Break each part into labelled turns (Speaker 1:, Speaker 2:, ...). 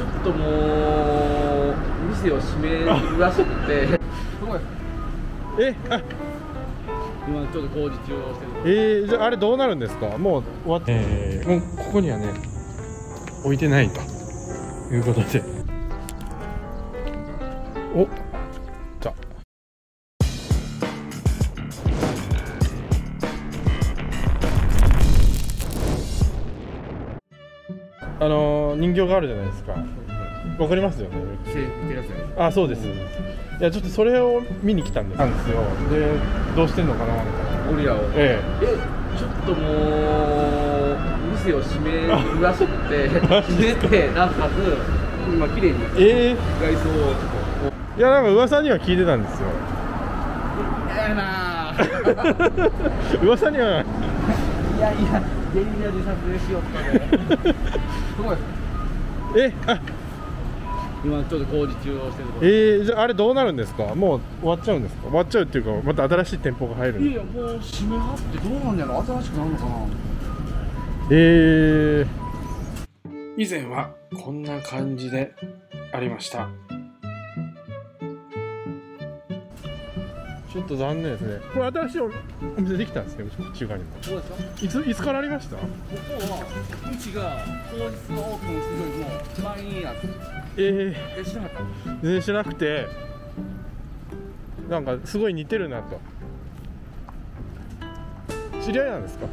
Speaker 1: ちょっともう店を閉めるらしくて今ちょっと工事中をしてる。
Speaker 2: じゃああれどうなるんですか？もう終わって、もうここにはね置いてないということで、おじゃ人形があるじゃないですか。わかりますよね。あ、そうです。いや、ちょっとそれを見に来たんですよ。で、どうしてんのかなみたいな。
Speaker 1: ゴリラを。ちょっともう店を閉めるらしくて、閉めてなおかつ今綺麗に外装を。
Speaker 2: いや、なんか噂には聞いてたんですよ。
Speaker 1: 嫌やなぁ。
Speaker 2: 噂には。
Speaker 1: いやいや、ゲリラで撮影しよったね。今ちょっと工事中をしてる。
Speaker 2: じゃああれどうなるんですか？もう終わっちゃうんですか？終わっちゃうっていうか、また新しい店舗が入る。
Speaker 1: いやいや、もう閉めはってどうなんやろ。新しくなるのかな。
Speaker 2: 以前はこんな感じでありました。ちょっと残念ですね。これ新しいお店できたんですね、中華にも。
Speaker 1: そうですか。
Speaker 2: いつからありました？
Speaker 1: ここはうちが当日のオープンするよりも前にやつ。知らなかった。
Speaker 2: 全然知らなくて、なんかすごい似てるなと。知り合いなんですか？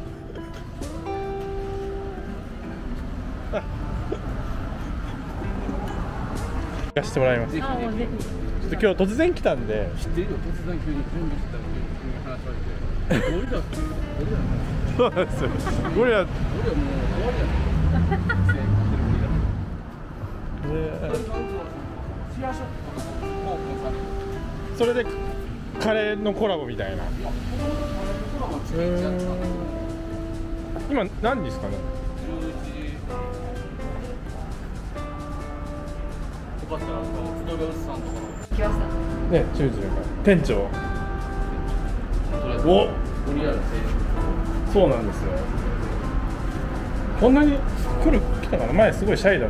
Speaker 2: 行かしてもらいます。ちょっと今日突然来たんで。
Speaker 1: 知ってるよ。突然急に準備してたら急に話されて。ゴリラってゴリラなんだ。
Speaker 2: そうなんですよ。ゴリラ。
Speaker 1: ゴリラもう終わりやね。
Speaker 2: それでカレーのコラボみたいな。今何時ですかね？ね、10時だから店長。お、そうなんですよ。こんなに来たかな。前すごいシャイだった。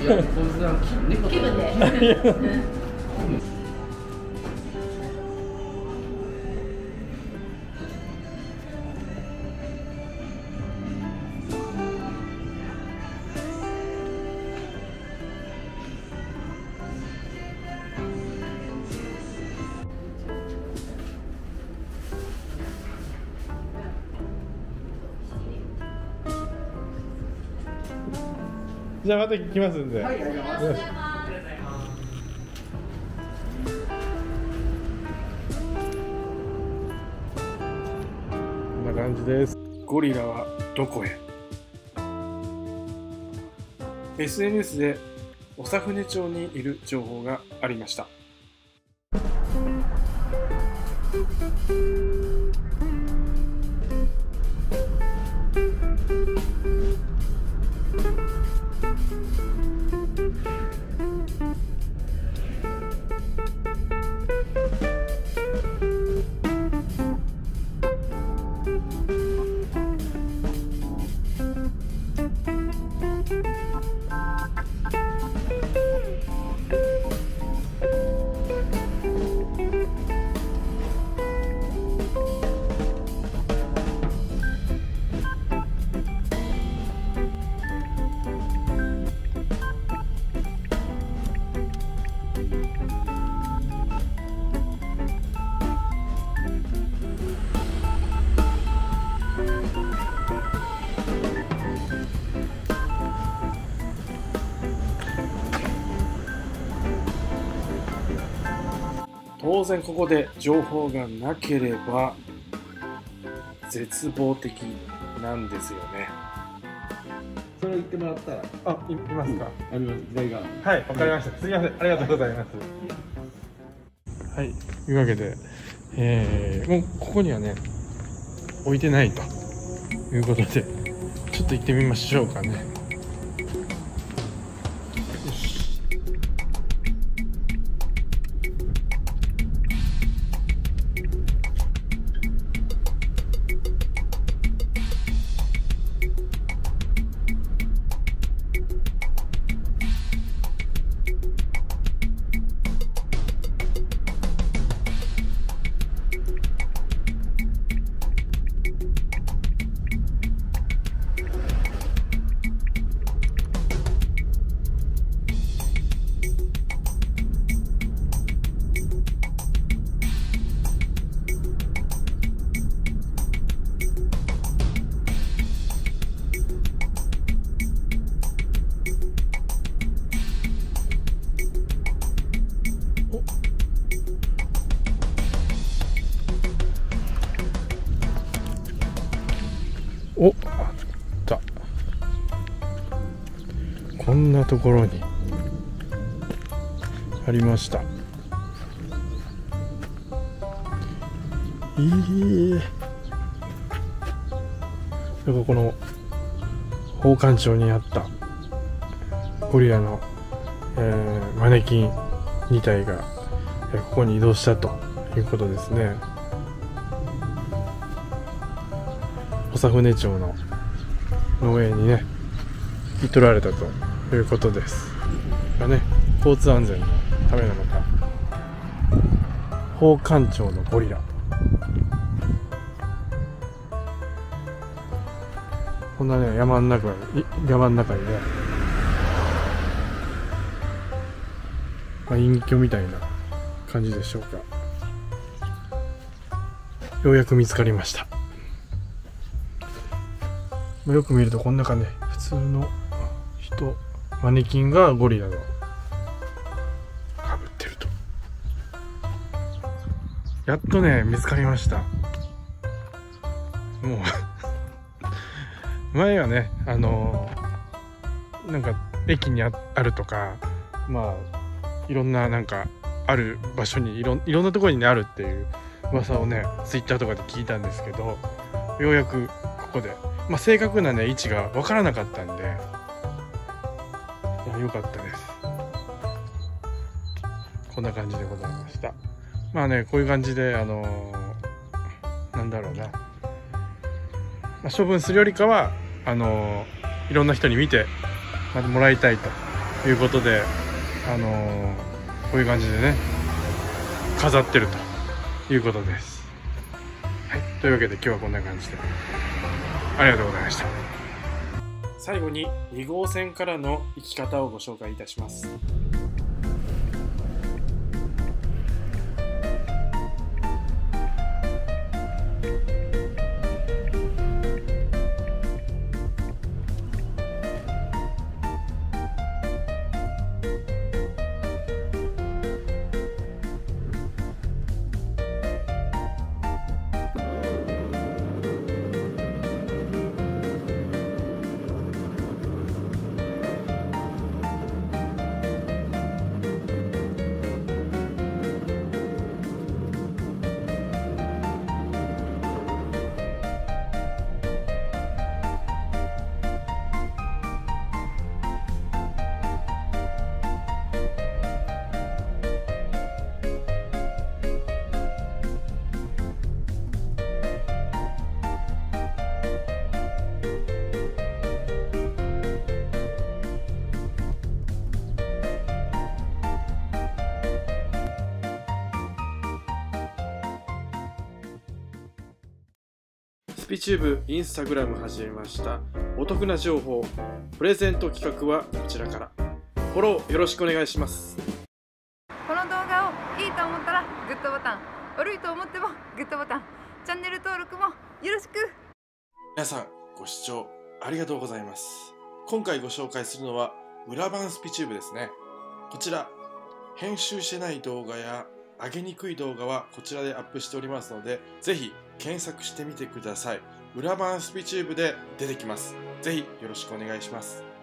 Speaker 1: いや、こいつは猫
Speaker 3: 気分で。
Speaker 2: じゃあまた来ますんで。はい、ありがとうございます。こんな感じです。ゴリラはどこへ？ SNS で長船町にいる情報がありました。当然ここで情報がなければ絶望的なんですよね。
Speaker 1: それを言ってもらったら。
Speaker 2: いますか？
Speaker 1: あります。台が。
Speaker 2: はい、わかりました。すみません、ありがとうございます。はい、というわけで、もうここにはね置いてないということで、ちょっと行ってみましょうかね。よし。 なところにありました。なんかこの宝冠町にあったゴリラの、マネキン2体がここに移動したということですね。長船町の農園にね引き取られたということですがね、交通安全のためなのか、宝冠町のゴリラ、こんなね山の中にね、隠居みたいな感じでしょうか。ようやく見つかりました。よく見るとこんな感じ、普通の人、マネキンがゴリラのかぶってると。やっとね見つかりました。もう前はねなんか駅にあるとか、いろんななんかある場所にいろんなところに、ね、あるっていう噂をねツイッターとかで聞いたんですけど、ようやくここで、正確なね位置が分からなかったんで、いや良かったです。こんな感じでございました。こういう感じでなんだろうな、処分するよりかはいろんな人に見てもらいたいということでこういう感じでね飾ってるということです。はい、というわけで今日はこんな感じでありがとうございました。最後に2号線からの行き方をご紹介いたします。スピチューブインスタグラム始めました。お得な情報、プレゼント企画はこちらから。フォローよろしくお願いします。
Speaker 3: この動画をいいと思ったらグッドボタン、悪いと思ってもグッドボタン、チャンネル登録もよろしく。
Speaker 2: 皆さんご視聴ありがとうございます。今回ご紹介するのは裏版スピチューブですね。こちら編集してない動画や上げにくい動画はこちらでアップしておりますので、ぜひ検索してみてください。裏版スピチューブで出てきます。ぜひよろしくお願いします。